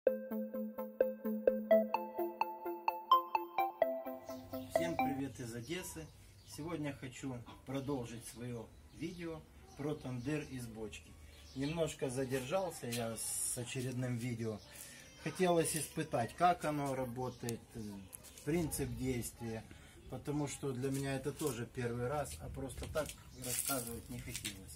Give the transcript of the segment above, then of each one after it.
Всем привет из Одессы! Сегодня я хочу продолжить свое видео про тандыр из бочки. Немножко задержался я с очередным видео. Хотелось испытать, как оно работает, принцип действия. Потому что для меня это тоже первый раз, а просто так рассказывать не хотелось.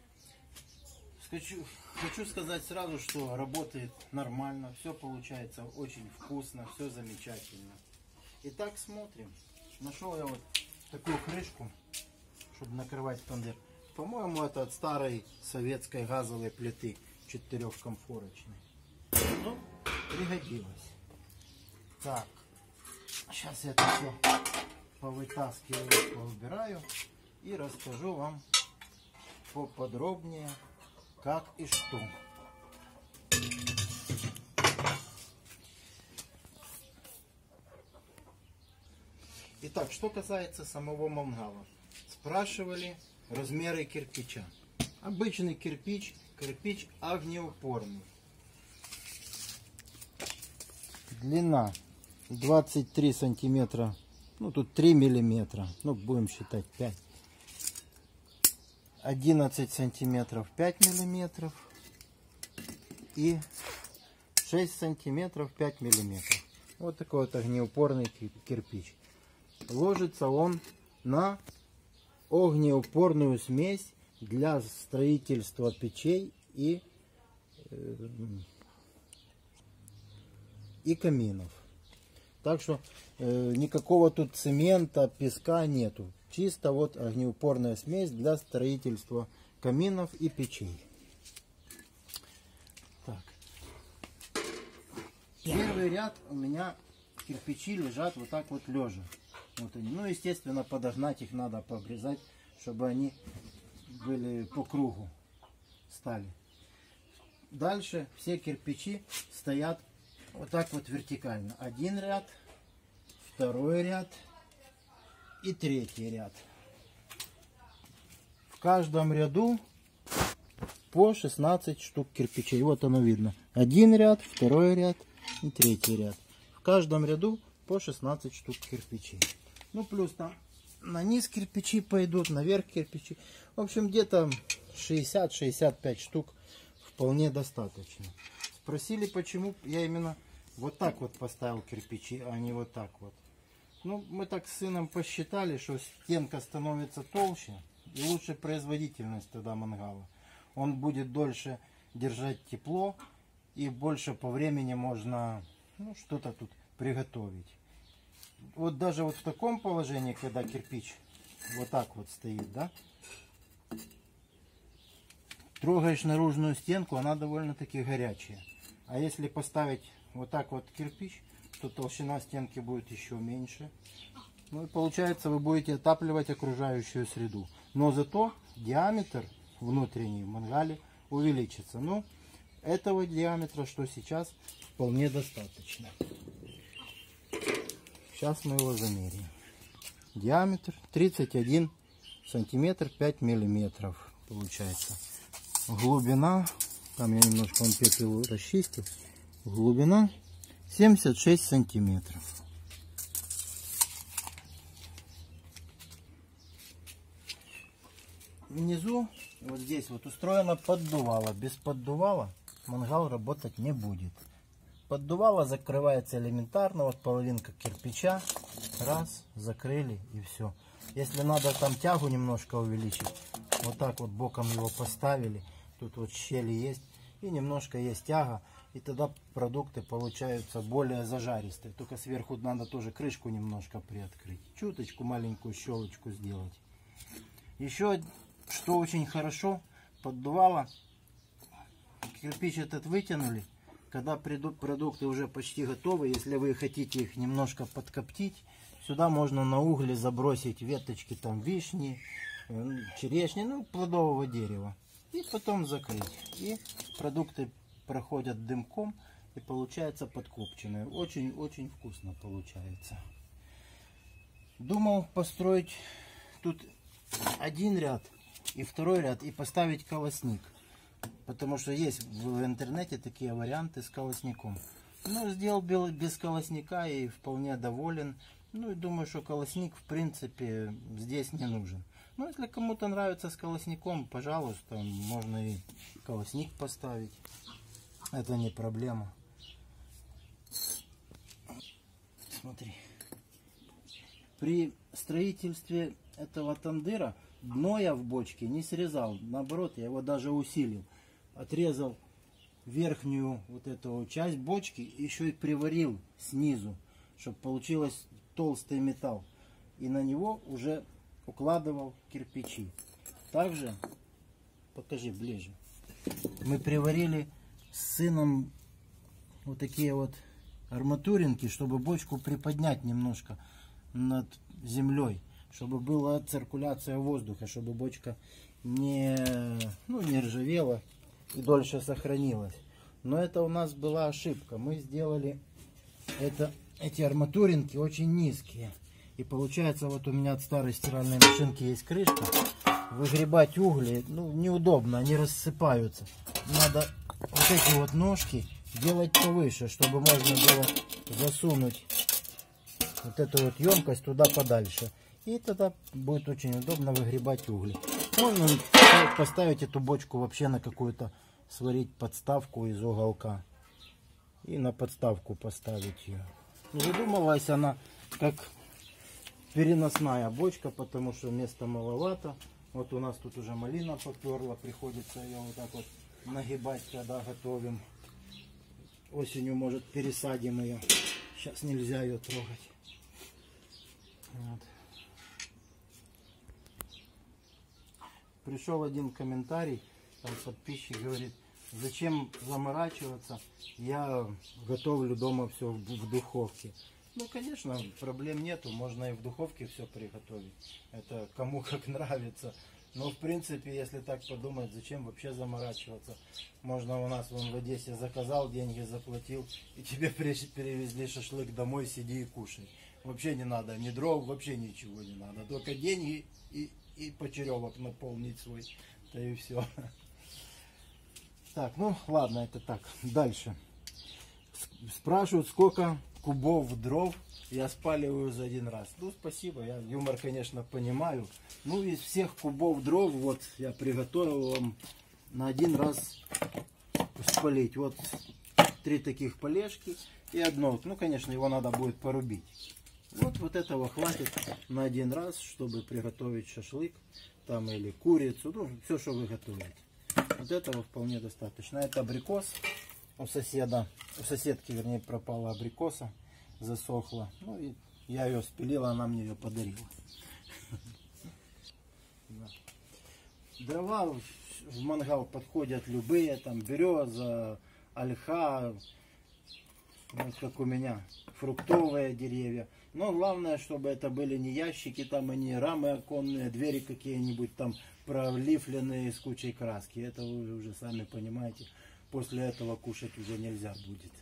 Хочу сказать сразу, что работает нормально, все получается очень вкусно, все замечательно. Итак, смотрим. Нашел я вот такую крышку, чтобы накрывать тандыр. По-моему, это от старой советской газовой плиты 4-комфорочной. Ну, пригодилось. Так, сейчас я это все повытаскиваю, поубираю и расскажу вам поподробнее, как и что. Итак, что касается самого мангала. Спрашивали размеры кирпича. Обычный кирпич огнеупорный. Длина 23 сантиметра, ну тут 3 миллиметра, ну будем считать 5. 11 сантиметров 5 миллиметров и 6 сантиметров 5 миллиметров. Вот такой вот огнеупорный кирпич. Ложится он на огнеупорную смесь для строительства печей и каминов. Так что никакого тут цемента, песка нету. Чисто вот огнеупорная смесь для строительства каминов и печей. Так. Первый ряд у меня кирпичи лежат вот так вот лежа. Вот они. Ну, естественно, подогнать их надо, пообрезать, чтобы они были по кругу стали. Дальше все кирпичи стоят вот так вот вертикально. Один ряд, второй ряд и третий ряд. В каждом ряду по 16 штук кирпичей. Вот оно видно. Один ряд, второй ряд и третий ряд. В каждом ряду по 16 штук кирпичей. Ну, плюс там на низ кирпичи пойдут, наверх кирпичи. В общем, где-то 60-65 штук вполне достаточно. Спросили, почему я именно вот так вот поставил кирпичи, а не вот так вот. Ну, мы так с сыном посчитали, что стенка становится толще и лучше производительность тогда мангала. Он будет дольше держать тепло и больше по времени можно что-то тут приготовить. Вот даже вот в таком положении, когда кирпич вот так вот стоит, да, трогаешь наружную стенку, она довольно-таки горячая. А если поставить вот так вот кирпич, то толщина стенки будет еще меньше. Ну и получается, вы будете отапливать окружающую среду. Но зато диаметр внутренний в мангале увеличится. Ну, этого диаметра, что сейчас, вполне достаточно. Сейчас мы его замерим. Диаметр 31 сантиметр 5 миллиметров получается. Глубина, там я немножко он пепел расчистил. Глубина 76 сантиметров. Внизу, вот здесь вот устроено поддувало. Без поддувала мангал работать не будет. Поддувало закрывается элементарно, вот половинка кирпича, раз, закрыли и все. Если надо там тягу немножко увеличить, вот так вот боком его поставили, тут вот щели есть и немножко есть тяга, и тогда продукты получаются более зажаристые. Только сверху надо тоже крышку немножко приоткрыть, чуточку маленькую щелочку сделать. Еще что очень хорошо, поддувало, кирпич этот вытянули. Когда продукты уже почти готовы, если вы хотите их немножко подкоптить, сюда можно на угле забросить веточки там вишни, черешни, ну плодового дерева. И потом закрыть. И продукты проходят дымком и получается подкопченное. Очень-очень вкусно получается. Думал построить тут один ряд и второй ряд и поставить колосник. Потому что есть в интернете такие варианты с колосником. Ну, сделал без колосника и вполне доволен. Ну, и думаю, что колосник, в принципе, здесь не нужен. Но если кому-то нравится с колосником, пожалуйста, можно и колосник поставить. Это не проблема. Смотри. При строительстве этого тандыра дно я в бочке не срезал. Наоборот, я его даже усилил. Отрезал верхнюю вот эту часть бочки, еще и приварил снизу, чтобы получилось толстый металл. И на него уже укладывал кирпичи. Также, покажи ближе, мы приварили с сыном вот такие вот арматуринки, чтобы бочку приподнять немножко над землей, чтобы была циркуляция воздуха, чтобы бочка не ржавела и дольше сохранилась. Но это у нас была ошибка. Мы сделали эти арматуринки очень низкие. И получается, вот у меня от старой стиральной машинки есть крышка. Выгребать угли, неудобно, они рассыпаются. Надо вот эти вот ножки делать повыше, чтобы можно было засунуть вот эту вот емкость туда подальше. И тогда будет очень удобно выгребать угли. Можно поставить эту бочку вообще на какую-то, сварить подставку из уголка. И на подставку поставить ее. Задумалась она как переносная бочка, потому что места маловато. Вот у нас тут уже малина поперла, приходится ее вот так вот нагибать, когда готовим. Осенью, может, пересадим ее. Сейчас нельзя ее трогать. Вот. Пришел один комментарий, там подписчик говорит, зачем заморачиваться, я готовлю дома все в духовке. Ну, конечно, проблем нету, можно и в духовке все приготовить. Это кому как нравится. Но, в принципе, если так подумать, зачем вообще заморачиваться? Можно у нас вон в Одессе заказал, деньги заплатил, и тебе перевезли шашлык домой, сиди и кушай. Вообще не надо ни дров, вообще ничего не надо. Только деньги и почеревок наполнить свой. Да и все. Так, ну ладно, это так. Дальше. Спрашивают, сколько кубов дров я спаливаю за один раз. Ну, спасибо, я юмор, конечно, понимаю. Ну, из всех кубов дров, вот, я приготовил вам на один раз спалить. Вот 3 таких полежки и одно. Ну, конечно, его надо будет порубить. Вот этого хватит на один раз, чтобы приготовить шашлык там или курицу, ну, все, что вы готовите. Вот этого вполне достаточно. Это абрикос у соседа, у соседки, вернее, пропала абрикоса, засохла. Ну, и я ее спилила, она мне ее подарила. Дрова в мангал подходят любые, там береза, ольха, вот как у меня, фруктовые деревья. Но главное, чтобы это были не ящики, там и не рамы оконные, двери какие-нибудь там пролифленные с кучей краски. Это вы уже сами понимаете. После этого кушать уже нельзя будет.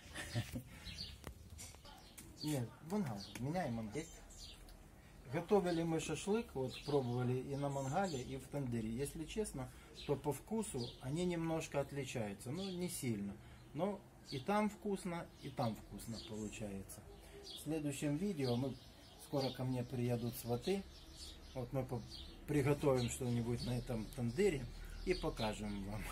Нет, мангал, меняем мангал. Готовили мы шашлык, вот пробовали и на мангале, и в тандыре. Если честно, то по вкусу они немножко отличаются. Ну, не сильно. Но и там вкусно получается. В следующем видео скоро ко мне приедут сваты. Вот мы приготовим что-нибудь на этом тандыре и покажем вам.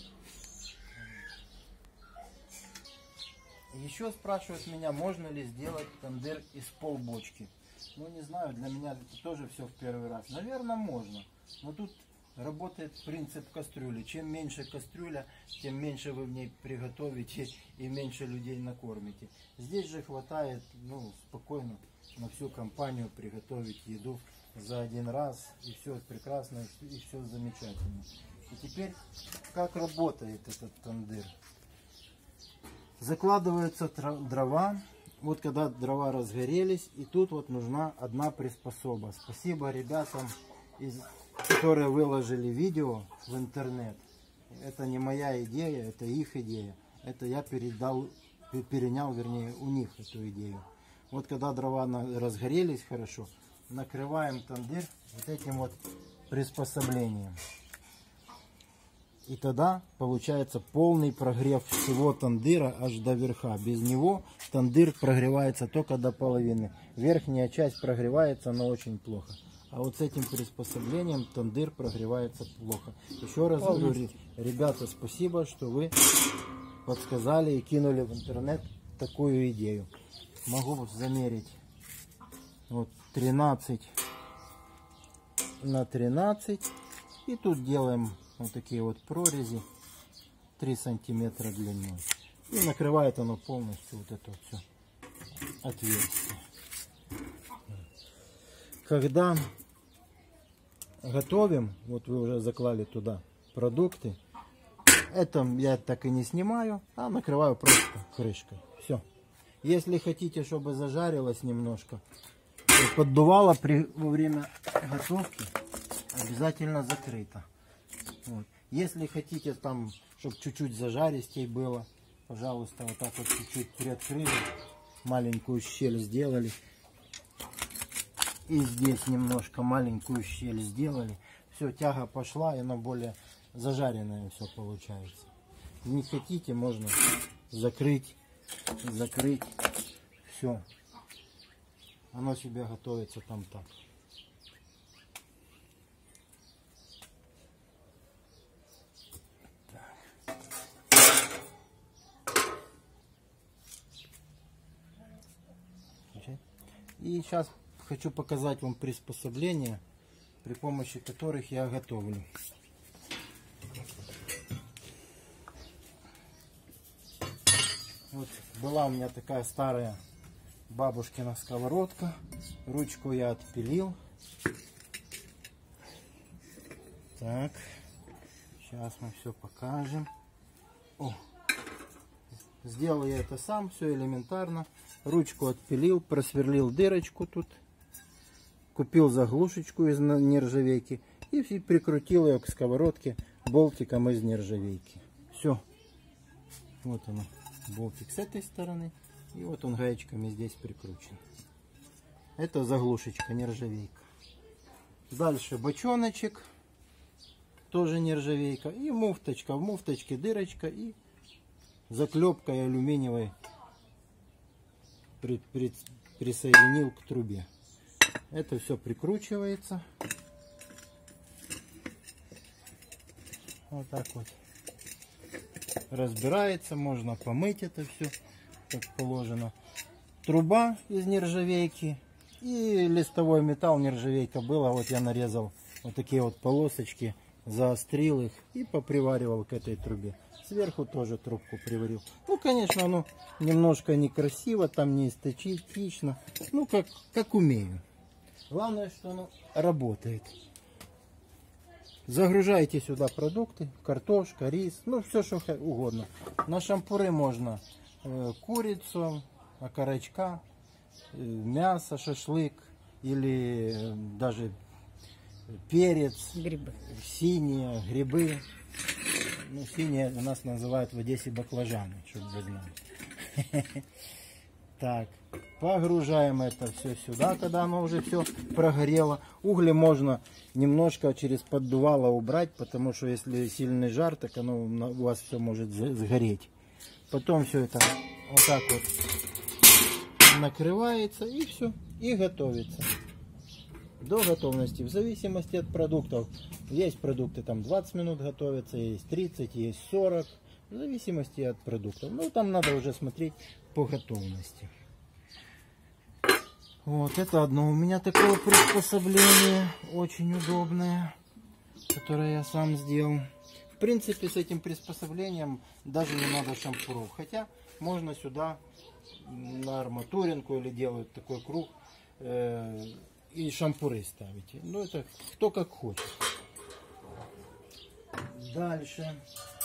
Еще спрашивают меня, можно ли сделать тандыр из полбочки. Ну, не знаю, для меня это тоже все в первый раз. Наверное, можно. Но тут работает принцип кастрюли. Чем меньше кастрюля, тем меньше вы в ней приготовите и меньше людей накормите. Здесь же хватает, спокойно на всю компанию приготовить еду за один раз. И все прекрасно, и все замечательно. И теперь, как работает этот тандыр. Закладываются дрова. Вот когда дрова разгорелись, и тут вот нужна одна приспособа. Спасибо ребятам, которые выложили видео в интернет. Это не моя идея, это их идея. Это я перенял, вернее, у них эту идею. Вот когда дрова разгорелись хорошо, накрываем тандыр вот этим вот приспособлением. И тогда получается полный прогрев всего тандыра аж до верха. Без него тандыр прогревается только до половины. Верхняя часть прогревается, но очень плохо. А вот с этим приспособлением тандыр прогревается плохо. Еще раз говорю, ребята, спасибо, что вы подсказали и кинули в интернет такую идею. Могу замерить вот 13 на 13. И тут делаем вот такие вот прорези 3 сантиметра длиной. И накрывает оно полностью вот это вот все отверстие. Когда готовим, вот вы уже заклали туда продукты, это я так и не снимаю, а накрываю просто крышкой. Все. Если хотите, чтобы зажарилось немножко, поддувало во время готовки, обязательно закрыто. Вот. Если хотите там, чтобы чуть-чуть зажаристей было, пожалуйста, вот так вот чуть-чуть приоткрыли, маленькую щель сделали. И здесь немножко маленькую щель сделали. Все, тяга пошла, и оно более зажаренное все получается. Не хотите, можно закрыть. Все. Оно себе готовится там так. И сейчас хочу показать вам приспособления, при помощи которых я готовлю. Вот была у меня такая старая бабушкина сковородка. Ручку я отпилил. Так, сейчас мы все покажем. О, сделал я это сам, все элементарно. Ручку отпилил, просверлил дырочку тут. Купил заглушечку из нержавейки и прикрутил ее к сковородке болтиком из нержавейки. Все. Вот оно, болтик с этой стороны. И вот он гаечками здесь прикручен. Это заглушечка, нержавейка. Дальше бочоночек. Тоже нержавейка. И муфточка. В муфточке дырочка и заклепкой алюминиевой присоединил к трубе. Это все прикручивается. Вот так вот. Разбирается. Можно помыть это все, как положено. Труба из нержавейки. И листовой металл, нержавейка была. Вот я нарезал вот такие вот полосочки. Заострил их и поприваривал к этой трубе. Сверху тоже трубку приварил. Ну, конечно, оно немножко некрасиво, там не эстетично. Ну, как умею. Главное, что оно работает. Загружаете сюда продукты. Картошка, рис, ну, все, что угодно. На шампуры можно курицу, окорочка, мясо, шашлык или даже перец, грибы. Синие, грибы. Ну, синие у нас называют в Одессе баклажаны, чтобы вы знали. Так, погружаем это все сюда, когда оно уже все прогорело. Угли можно немножко через поддувало убрать, потому что если сильный жар, так оно у вас все может сгореть. Потом все это вот так вот накрывается и все, и готовится. До готовности, в зависимости от продуктов. Есть продукты там 20 минут готовятся, есть 30, есть 40. В зависимости от продуктов. Ну, там надо уже смотреть по готовности. Вот, это одно у меня такое приспособление. Очень удобное. Которое я сам сделал. В принципе, с этим приспособлением даже не надо шампуров. Хотя, можно сюда на арматуринку или делают такой круг. И шампуры ставите. Ну, это кто как хочет. Дальше.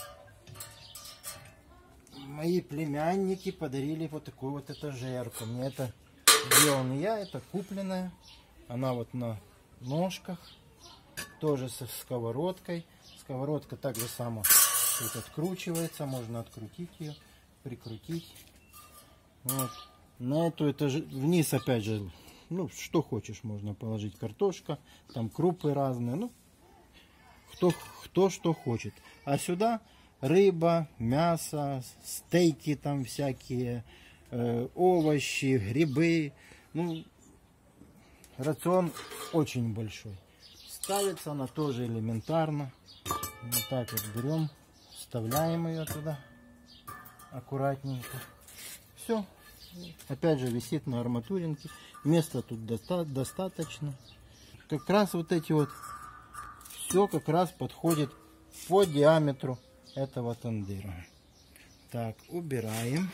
Мои племянники подарили вот такую вот этажерку. Мне это делал не я, это купленная. Она вот на ножках. Тоже со сковородкой. Сковородка так же само тут откручивается. Можно открутить ее, прикрутить. Вот. На эту этаж... Вниз опять же... Ну, что хочешь, можно положить. Картошка, там крупы разные. Ну, кто что хочет. А сюда рыба, мясо, стейки там всякие, овощи, грибы. Ну, рацион очень большой. Ставится она тоже элементарно. Вот так вот берем, вставляем ее туда аккуратненько. Все. Опять же висит на арматуринке. Места тут достаточно. Как раз вот эти вот, все как раз подходит по диаметру этого тандыра. Так, убираем.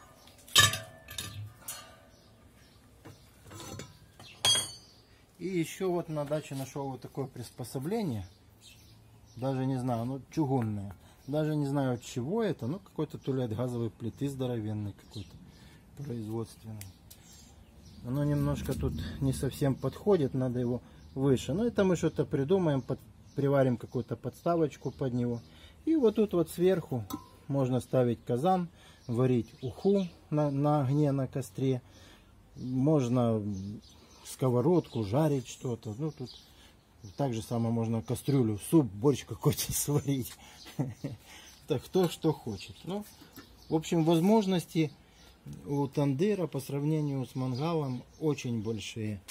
И еще вот на даче нашел вот такое приспособление. Даже не знаю, ну чугунное. Даже не знаю от чего это, ну какой-то то ли от газовой плиты здоровенный какой-то, производственный. Оно немножко тут не совсем подходит, надо его выше. Но это мы что-то придумаем, приварим какую-то подставочку под него. И вот тут вот сверху можно ставить казан, варить уху на огне, на костре. Можно сковородку, жарить что-то. Ну, тут так же самое можно кастрюлю, суп, борщ какой-то сварить. Так, кто что хочет. Ну, в общем, возможности у тандыра по сравнению с мангалом очень большие.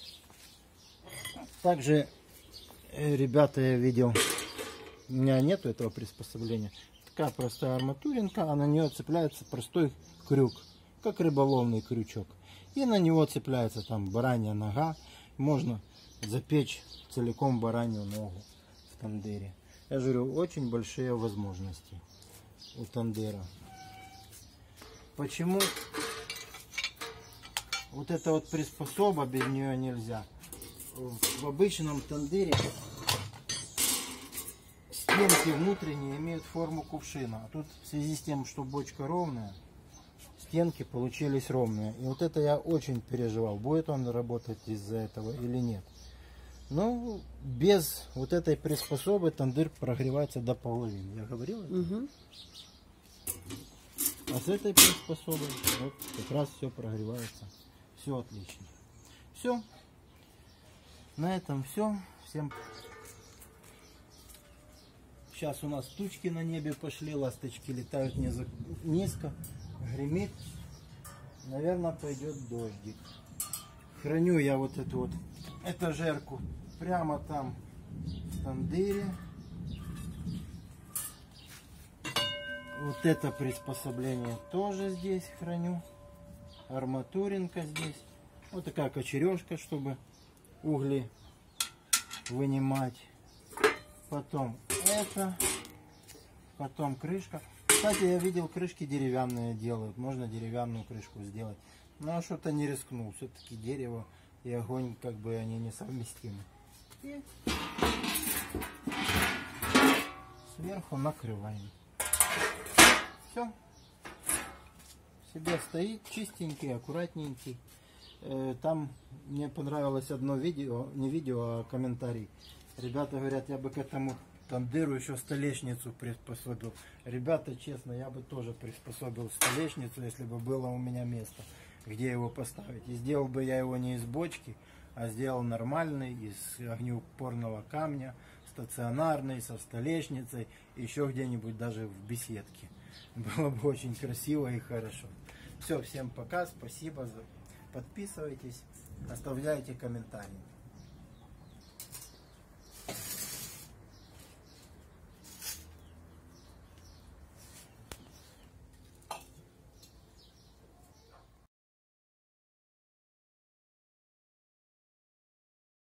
Также, ребята, я видел, у меня нету этого приспособления. Такая простая арматуринка, а на нее цепляется простой крюк, как рыболовный крючок. И на него цепляется там баранья нога. Можно запечь целиком баранью ногу в тандыре. Я же говорю, очень большие возможности у тандыра. Почему вот эта вот приспособа, без нее нельзя? В обычном тандыре стенки внутренние имеют форму кувшина. А тут в связи с тем, что бочка ровная, стенки получились ровные. И вот это я очень переживал, будет он работать из-за этого или нет. Но без вот этой приспособы тандыр прогревается до половины. Я говорил это? Угу. А с этой приспособой вот как раз все прогревается. Все отлично. Все. На этом все. Всем. Сейчас у нас тучки на небе пошли, ласточки летают низко, гремит. Наверное, пойдет дождик. Храню я вот эту вот этажерку прямо там в тандыре. Вот это приспособление тоже здесь храню. Арматуринка здесь. Вот такая кочережка, чтобы угли вынимать. Потом это. Потом крышка. Кстати, я видел, крышки деревянные делают. Можно деревянную крышку сделать. Но что-то не рискнул. Все-таки дерево и огонь, как бы, они несовместимы. И сверху накрываем. Все. Себе стоит чистенький, аккуратненький. Там мне понравилось одно видео, не видео, а комментарий. Ребята говорят, я бы к этому тандыру еще столешницу приспособил. Ребята, честно, я бы тоже приспособил столешницу, если бы было у меня место, где его поставить. И сделал бы я его не из бочки, а сделал нормальный, из огнеупорного камня, стационарный, со столешницей, еще где-нибудь даже в беседке. Было бы очень красиво и хорошо. Все, всем пока, спасибо, подписывайтесь, оставляйте комментарии.